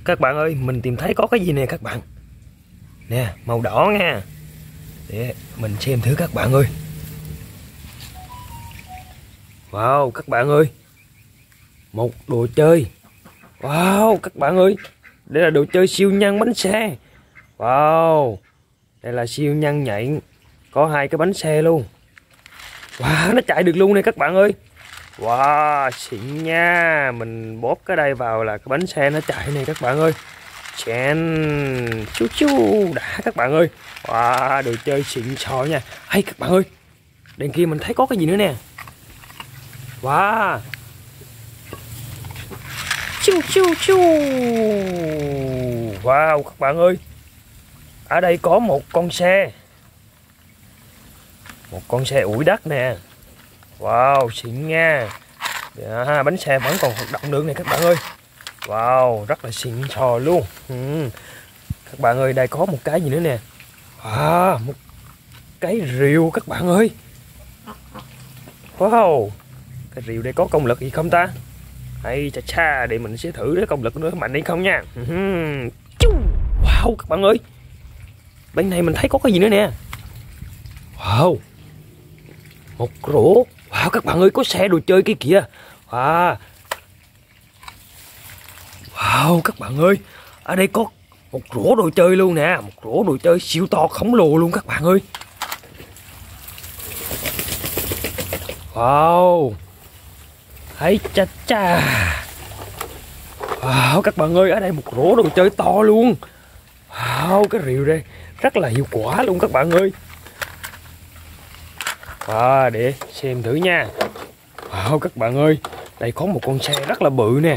Các bạn ơi, mình tìm thấy có cái gì nè các bạn. Nè, màu đỏ nha. Để mình xem thử các bạn ơi. Wow, các bạn ơi. Một đồ chơi. Wow, các bạn ơi. Đây là đồ chơi siêu nhân bánh xe. Wow. Đây là siêu nhân nhảy. Có hai cái bánh xe luôn. Wow, nó chạy được luôn nè các bạn ơi. Wow, xịn nha. Mình bóp cái đây vào là cái bánh xe nó chạy này các bạn ơi. Chén chú chú đã các bạn ơi. Wow, đồ chơi xịn sò nha. Hay các bạn ơi, đằng kia mình thấy có cái gì nữa nè. Wow, chú chú chú. Wow các bạn ơi, ở đây có một con xe. Một con xe ủi đất nè. Wow, xịn nha. Bánh xe vẫn còn hoạt động được nè các bạn ơi. Wow, rất là xịn sò luôn. Các bạn ơi, đây có một cái gì nữa nè. Một cái rìu các bạn ơi. Wow, cái rìu đây có công lực gì không ta? Hay chà chà, để mình sẽ thử cái công lực nữa mạnh hay không nha. Wow các bạn ơi, bên này mình thấy có cái gì nữa nè. Wow, một rổ. Wow các bạn ơi, có xe đồ chơi kia kìa. Wow các bạn ơi, ở đây có một rổ đồ chơi luôn nè. Một rổ đồ chơi siêu to khổng lồ luôn các bạn ơi. Wow, hay cha cha. Wow các bạn ơi, ở đây một rổ đồ chơi to luôn. Wow, cái rìu đây rất là hiệu quả luôn các bạn ơi. Để xem thử nha. Wow các bạn ơi, đây có một con xe rất là bự nè.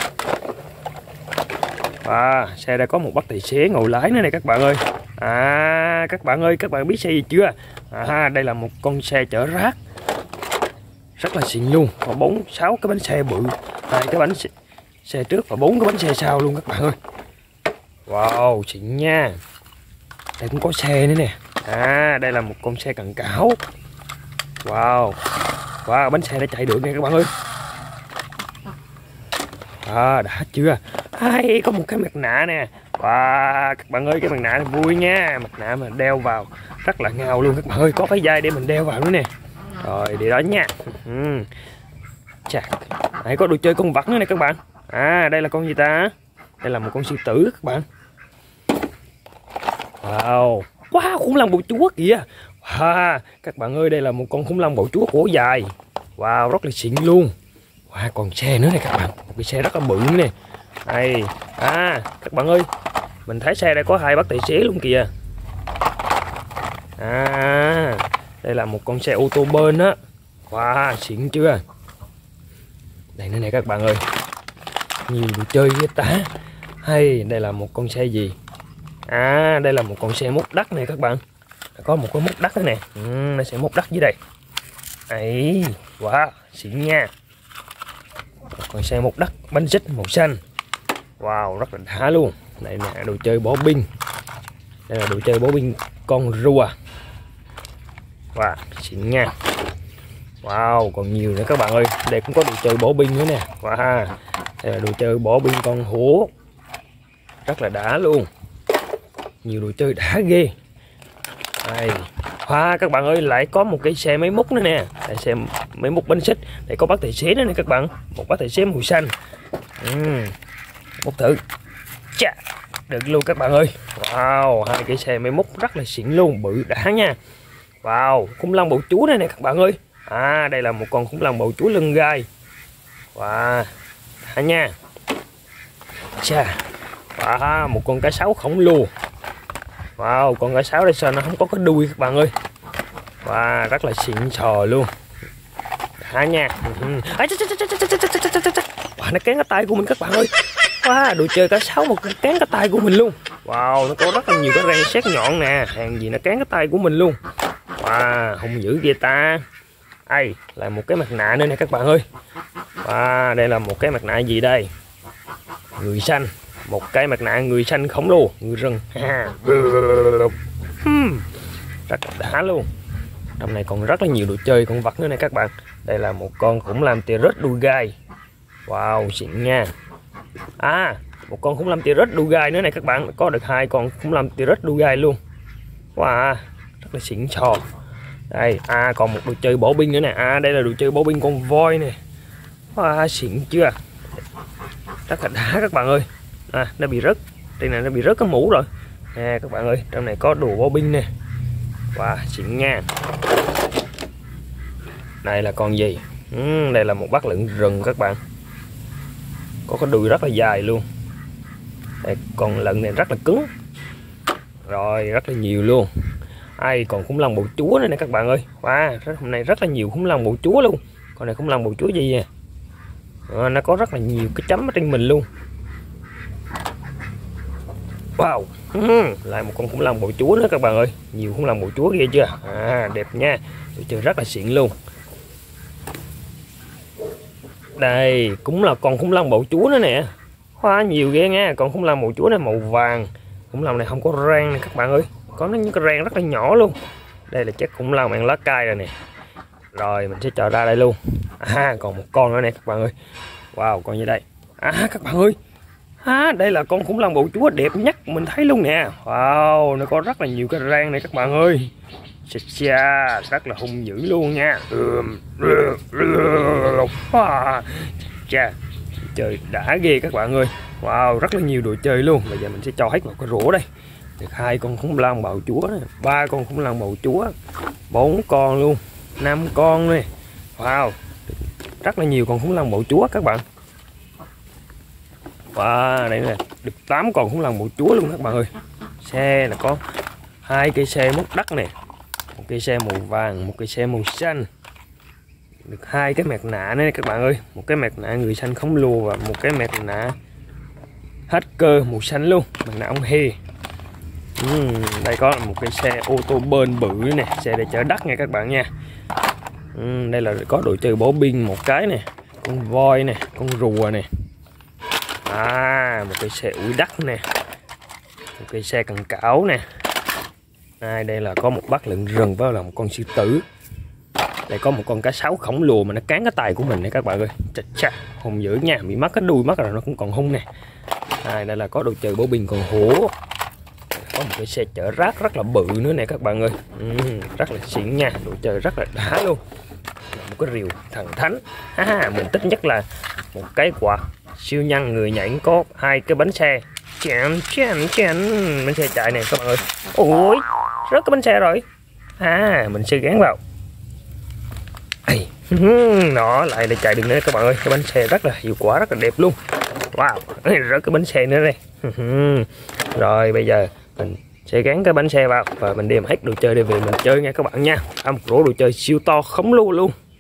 Xe đây có một bác tài xế ngồi lái nữa này các bạn ơi. Các bạn ơi, các bạn biết xe gì chưa? Đây là một con xe chở rác. Rất là xịn luôn. Có 6 cái bánh xe bự, 2 cái bánh xe trước và 4 cái bánh xe sau luôn các bạn ơi. Wow, xịn nha. Đây cũng có xe nữa nè. Đây là một con xe cận cảo. Wow, bánh xe đã chạy được nè các bạn ơi. Đã chưa? Có một cái mặt nạ nè. Các bạn ơi, cái mặt nạ này vui nha. Mặt nạ mà đeo vào rất là ngầu luôn các bạn ơi. Có cái dây để mình đeo vào nữa nè. Rồi, để đó nha. Đây có đồ chơi con vật nữa nè các bạn. Đây là con gì ta? Đây là một con sư tử các bạn. Wow, khủng long bầu chúa kìa. Các bạn ơi, đây là một con khủng long bầu chúa cổ dài. Wow, rất là xịn luôn. Còn xe nữa này các bạn. Một cái xe rất là bự nữa nè. Đây, các bạn ơi, mình thấy xe đây có 2 bác tài xế luôn kìa. Đây là một con xe ô tô bên á. Xịn chưa? Đây nữa nè các bạn ơi, nhiều đồ chơi với ta. Hay, đây là một con xe gì? Đây là một con xe múc đất này các bạn. Có một cái múc đất đó nè. Nó sẽ múc đất dưới đây. Xịn nha. Một con xe múc đất bánh xích màu xanh. Wow, rất là đã luôn. Đây nè, đồ chơi bổ binh. Đây là đồ chơi bổ binh con rùa. Xịn nha. Wow, còn nhiều nữa các bạn ơi. Đây cũng có đồ chơi bổ binh nữa nè. Đây là đồ chơi bổ binh con hổ. Rất là đã luôn. Nhiều đồ chơi đã ghê. Các bạn ơi, lại có một cái xe máy múc nữa nè. Đây, xe máy múc bánh xích. Đây có bác tài xế nữa nè các bạn. Một bác tài xế màu xanh. Múc thử. Được luôn các bạn ơi. Wow, 2 cái xe máy múc rất là xịn luôn, bự đã nha. Wow, khủng long bầu chúa đây nè các bạn ơi. Đây là một con khủng long bầu chúa lưng gai. Đã nha. Một con cá sấu khổng lồ. Con cá sấu đây sao nó không có cái đuôi các bạn ơi. Rất là xịn sò luôn. Đã nha. Nó cán cái tay của mình các bạn ơi. Đồ chơi cá sấu mà cán cái tay của mình luôn. Nó có rất là nhiều cái răng sét nhọn nè. Hàng gì nó cán cái tay của mình luôn. Hung dữ ghê ta. Là một cái mặt nạ nữa nè các bạn ơi. Đây là một cái mặt nạ gì đây? Người xanh. Một cái mặt nạ người xanh khổng lồ. Người rừng. Rất là đã luôn. Trong này còn rất là nhiều đồ chơi con vật nữa nè các bạn. Đây là một con khủng long T-Rex đuôi gai. Wow, xịn nha. Các một con khủng long T-Rex đuôi gai nữa này các bạn, có được 2 con khủng long T-Rex đuôi gai luôn. Wow, rất là xịn sò. Đây, còn một đồ chơi bộ binh nữa nè. Đây là đồ chơi bộ binh con voi nè. Wow, xịn chưa? Rất là đã các bạn ơi. Nó bị rớt. Trên này nó bị rớt cái mũ rồi. Nè các bạn ơi, trong này có đồ bộ binh nè. Wow, xịn nha. Đây là con gì? Đây là một bác lợn rừng các bạn. Có cái đuôi rất là dài luôn. Đây, con lợn này rất là cứng. Rồi, rất là nhiều luôn. Còn khủng long bầu chúa nữa nè các bạn ơi. Wow, hôm nay rất là nhiều khủng long bầu chúa luôn. Con này khủng long bầu chúa gì nè. Nó có rất là nhiều cái chấm ở trên mình luôn. Wow, lại một con khủng long bầu chúa nữa các bạn ơi. Nhiều khủng long bầu chúa ghê chưa? Đẹp nha. Tôi chơi rất là xịn luôn. Đây cũng là con khủng long bầu chúa nữa nè. Hoa nhiều ghê nha. Con khủng long bầu chúa này màu vàng. Khủng long này không có răng nè các bạn ơi. Có những cái răng rất là nhỏ luôn. Đây là chắc khủng long ăn lá cây rồi nè. Rồi mình sẽ cho ra đây luôn. Còn một con nữa nè các bạn ơi. Wow, con như đây. Các bạn ơi, đây là con khủng long bầu chúa đẹp nhất mình thấy luôn nè. Wow, nó có rất là nhiều cái răng này các bạn ơi. Rất là hung dữ luôn nha. Trời đã ghê các bạn ơi. Wow, rất là nhiều đồ chơi luôn. Bây giờ mình sẽ cho hết một cái rổ đây. Được 2 con khủng long bầu chúa này, 3 con khủng long bầu chúa, 4 con luôn, 5 con này. Wow, rất là nhiều con khủng long bầu chúa các bạn. Wow, đây nè, được 8 con khủng long bầu chúa luôn các bạn ơi. Xe là có 2 cây xe múc đất nè, một cây xe màu vàng, một cây xe màu xanh. Được 2 cái mặt nạ nữa các bạn ơi, một cái mặt nạ người xanh khổng lồ và một cái mặt nạ hacker màu xanh luôn, mặt nạ ông hề. Đây có một cái xe ô tô bền bự nè, xe để chở đất nha các bạn nha. Đây là có đồ chơi bổ binh một cái nè, con voi nè, con rùa nè. Một cái xe ủi đất nè, một cái xe cần cảo nè. Đây là có một bác lợn rừng với là một con sư tử. Đây có một con cá sấu khổng lồ mà nó cán cái tay của mình nè các bạn ơi. Hung dữ nha, bị mất cái đuôi mất rồi nó cũng còn hung nè. Đây là có đồ chơi bổ binh con hổ. Có một cái xe chở rác rất là bự nữa nè các bạn ơi. Rất là xịn nha, đồ chơi rất là đã luôn. Một cái rìu thần thánh. Mình thích nhất là một cái quạt siêu nhân người nhảy có 2 cái bánh xe. Bánh xe chạy này các bạn ơi. Ôi, rớt cái bánh xe rồi. Mình sẽ gắn vào. Nó lại là chạy đường nữa các bạn ơi. Cái bánh xe rất là hiệu quả, rất là đẹp luôn. Wow, rớt cái bánh xe nữa đây. Rồi bây giờ mình sẽ gắn cái bánh xe vào và mình đem hết đồ chơi để về mình chơi nha các bạn nha. Một rổ đồ chơi siêu to khổng lồ luôn.